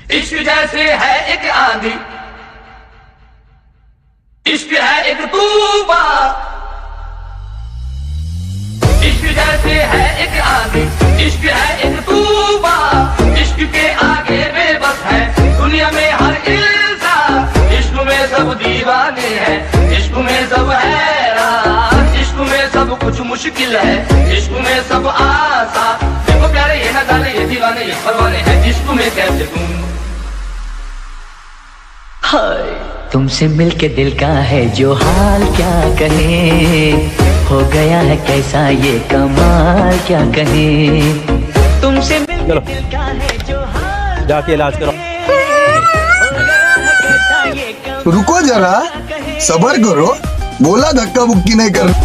इश्क जैसे है एक आंधी, इश्क है एक तूफान। इश्क जैसे है एक आंधी, इश्क है एक तूफान। इश्क के आगे बेबस है दुनिया में हर इंसान। इश्क में सब दीवाने हैं, इश्क में सब हैरान। इश्क में सब कुछ मुश्किल है, इश्क में सब आसान। देखो प्यारे ये न जाने ये दीवाने ये परवाने हैं, इश्क में कैसे तुम। तुमसे मिलके दिल का है जो हाल क्या कहे, हो गया है कैसा ये कमाल क्या कहे। तुमसे मिलके दिल का है जो हाल जाके इलाज करो। रुको जरा, सबर करो, बोला धक्का मुक्की नहीं कर।